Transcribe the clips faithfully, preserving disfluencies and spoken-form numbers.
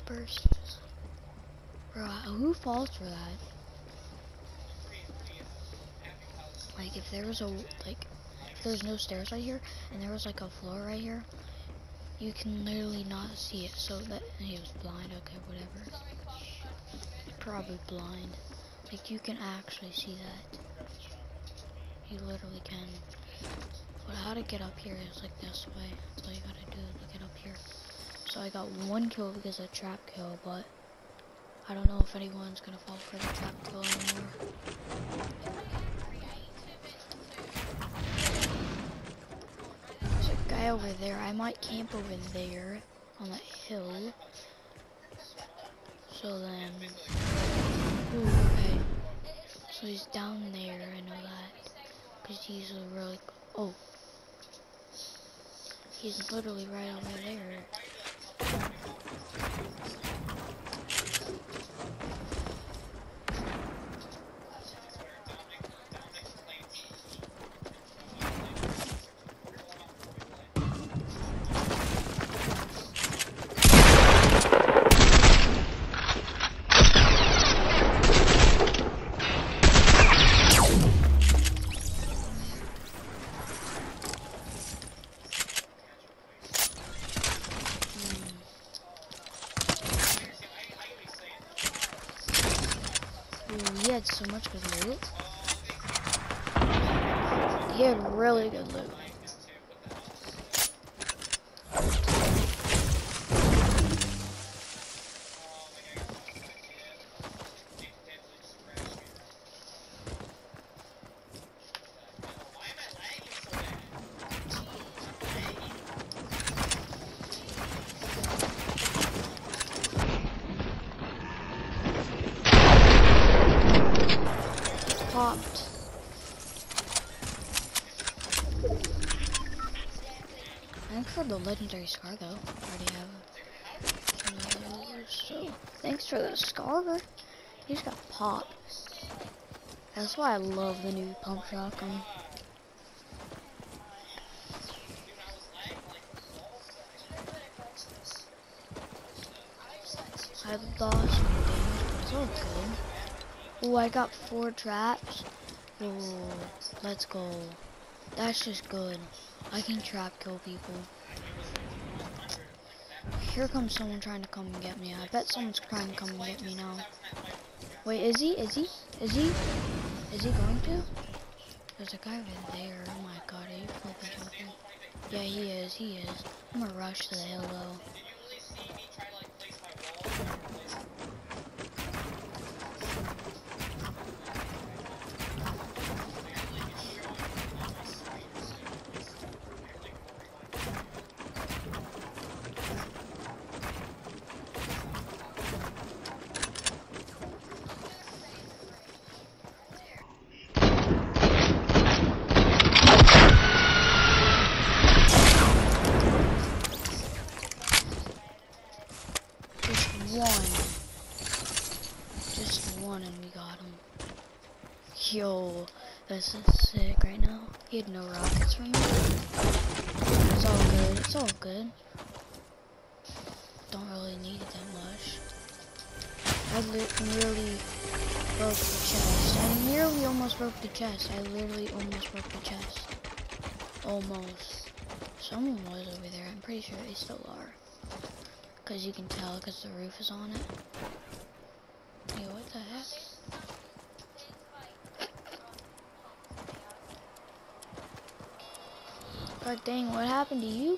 creepers. Bro, who falls for that? Like, if there was a, like, if there was no stairs right here, and there was, like, a floor right here, you can literally not see it. So that, he was blind, okay, whatever. Probably blind. Like, you can actually see that. You literally can. But how to get up here is, like, this way. That's all you gotta do to get up here. So I got one kill because of trap kill, but I don't know if anyone's gonna fall for the trap kill anymore. There's a guy over there. I might camp over there on that hill. So then, ooh, okay. So he's down there, I know that. Cause he's a really, oh. He's literally right over there. He had so much good loot. He had really good loot. Popped. Thanks for the legendary scar though. I already have it. So thanks for the scar. He just got popped. That's why I love the new pump shotgun. I lost some damage, but it's all good. Oh, I got four traps. Oh, let's go. That's just good. I can trap kill people. Here comes someone trying to come and get me. I bet someone's trying to come and get me now. Wait, is he? Is he? Is he? Is he going to? There's a guy over there. Oh my god, are you flipping joking? Yeah, he is. He is. I'm gonna rush to the hill though. Yo, this is sick right now. He had no rockets for me. It's all good. It's all good. Don't really need it that much. I li nearly broke the chest. I nearly almost broke the chest. I literally almost broke the chest. Almost. Someone was over there. I'm pretty sure they still are. Because you can tell because the roof is on it. Yo, what the heck? God dang, what happened to you?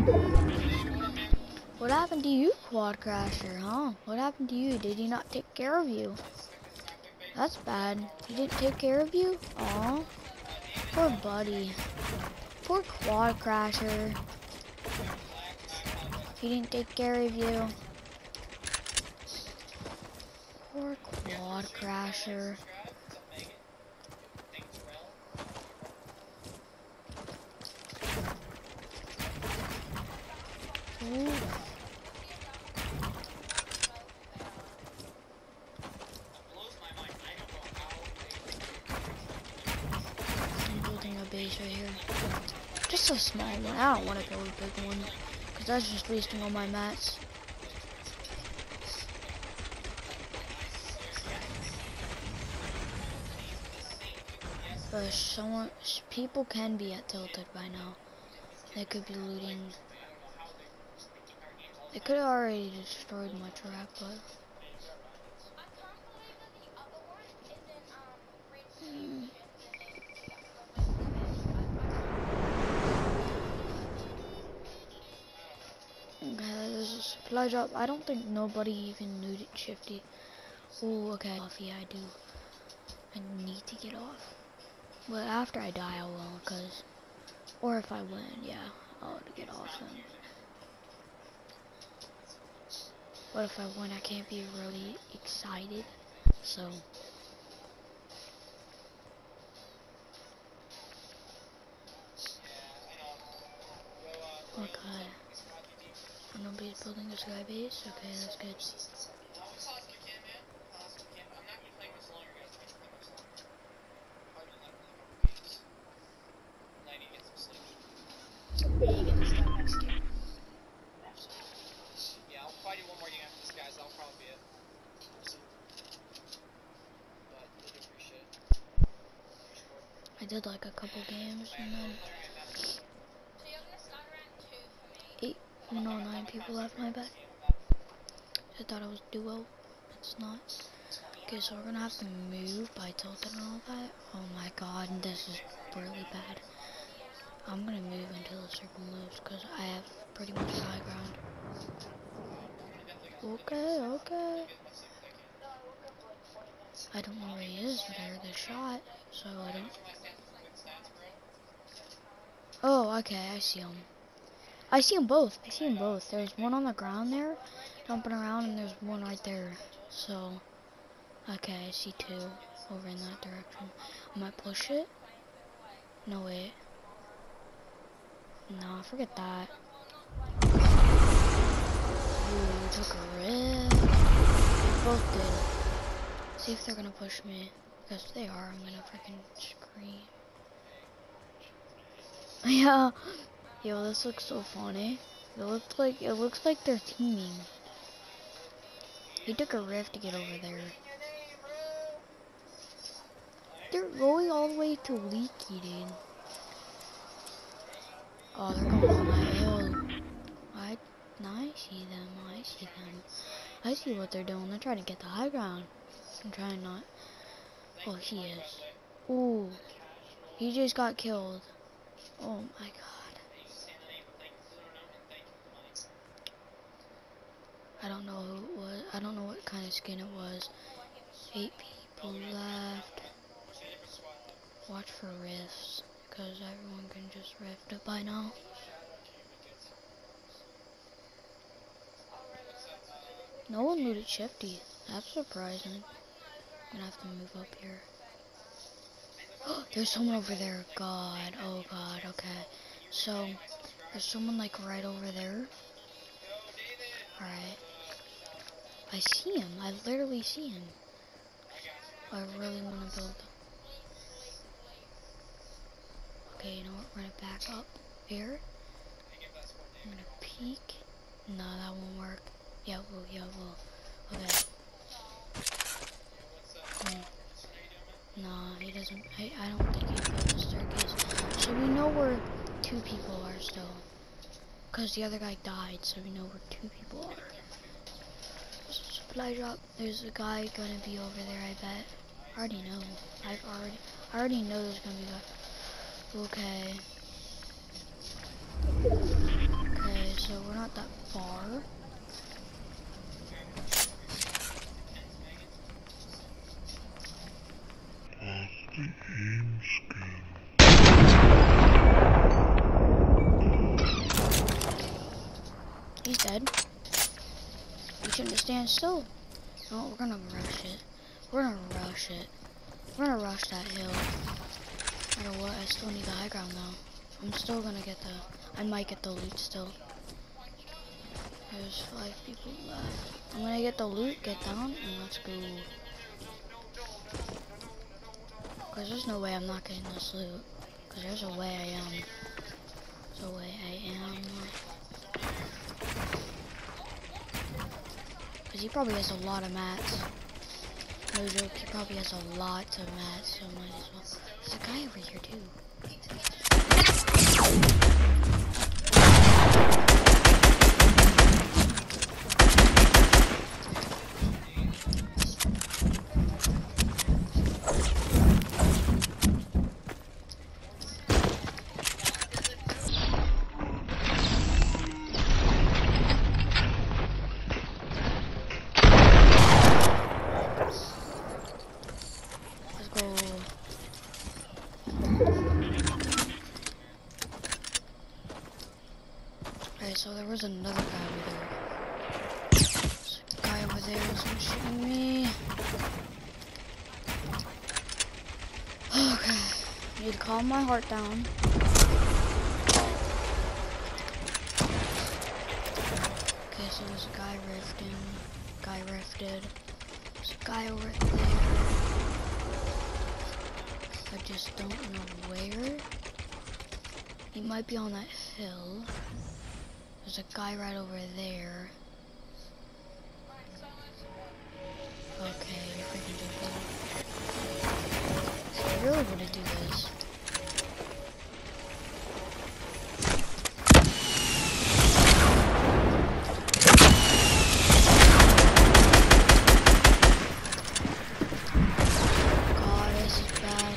What happened to you, Quad Crasher, huh? What happened to you? Did he not take care of you? That's bad. He didn't take care of you? Aw. Poor buddy. Poor Quad Crasher. He didn't take care of you. Poor Quad Crasher. Ooh. I'm building a base right here. Just a small one. I don't want to build a big one because that's just wasting all my mats. But someone, people can be at Tilted by now. They could be looting. They could have already destroyed my track, but. Mm. Okay, there's a supply drop. I don't think nobody even looted Shifty. Oh, okay. Off, yeah, I do. I need to get off. But after I die, I will, cause, or if I win, yeah, I'll get off then. But if I win, I can't be really excited. So. Okay. Nobody's building a sky base. Okay, that's good. Yeah, I'll probably do one more game after this, guys. That'll probably be it. But I do appreciate it. I did like a couple games and then eight, no, nine people left my bed. I thought it was duo. It's not. Okay, so we're gonna have to move by tilted and all that. Oh my god, this is really bad. I'm gonna move until the circle moves because I have pretty much high ground. Okay, okay. I don't know where he is, but I heard the shot, so I don't. Oh, okay, I see him. I see them both. I see them both. There's one on the ground there, jumping around, and there's one right there. So, okay, I see two over in that direction. I might push it. No, wait. Nah, forget that. Ooh, took a rip. They both did. See if they're gonna push me. Because if they are, I'm gonna freaking scream. Yeah. Yo, this looks so funny. It looks like it looks like they're teaming. He took a rift to get over there. They're going all the way to Leaky, dude. Oh, they're going on that hill. I, I see them. I see them. I see what they're doing. They're trying to get the high ground. I'm trying not. Oh, he is. Ooh, he just got killed. Oh my god. I don't know who it was. I don't know what kind of skin it was. Eight people left. Watch for rifts, because everyone can just rift it by now. No one looted Shifty. That's surprising. I'm gonna have to move up here. Oh, there's someone over there. God. Oh god. Okay. So there's someone like right over there. Alright. I see him. I literally see him. I really want to build. Okay, you know what? We're gonna back up here. I'm gonna peek. No, that won't work. Yeah, it will. Yeah, it will. Okay. Hmm. Nah, he doesn't. I, I don't think he built the staircase. So we know where two people are still. Because the other guy died, so we know where two people are. Supply drop. There's a guy gonna be over there, I bet. I already know. I've already I already know there's gonna be a guy. Okay. Okay, so we're not that far. He's dead. We shouldn't stand still. No, we're gonna rush it. We're gonna rush it. We're gonna rush that hill. No matter what, I still need the high ground though. I'm still gonna get the, I might get the loot still. There's five people left. I'm gonna get the loot, get down, and let's go. Cause there's no way I'm not getting this loot. Cause there's a way I am. There's a way I am. Cause he probably has a lot of mats. No joke, he probably has a lot of mats, so might as well There's a guy over here too. Let's go. Okay, so there was another guy over there. There's a guy over there who's gonna shoot me. Okay, I need to calm my heart down. Okay, so there's a guy rifting. Guy rifted. There's a guy over there. I just don't know where. He might be on that hill. There's a guy right over there. Okay, you're freaking joking. I really want to do this. God, this is bad.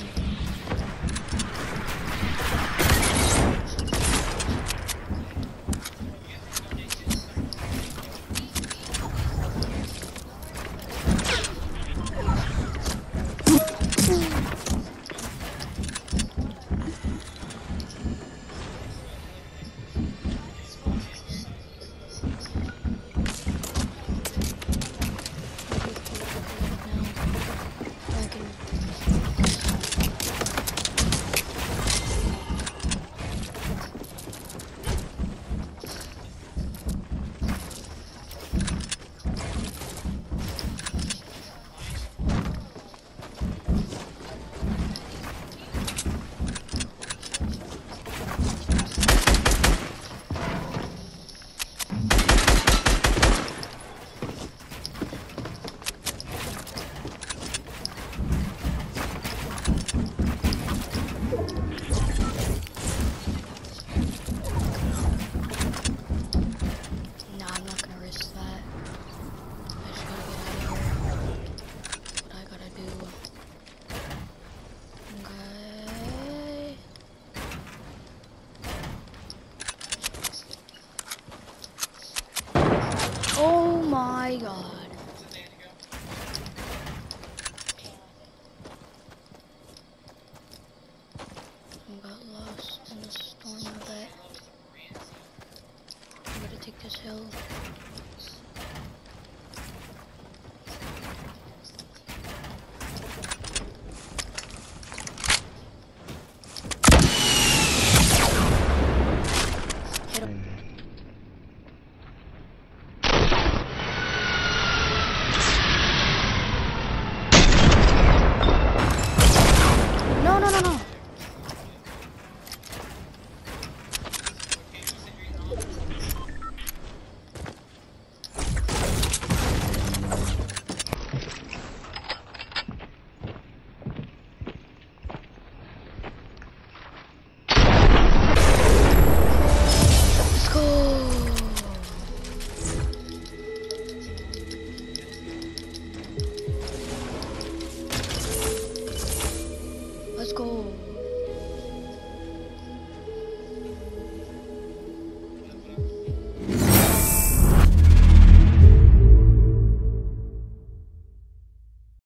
Oh my god. I got lost in the storm, I bet. I'm gonna take this hill. Hit him. No, no, no, no. Let's go. Let's go.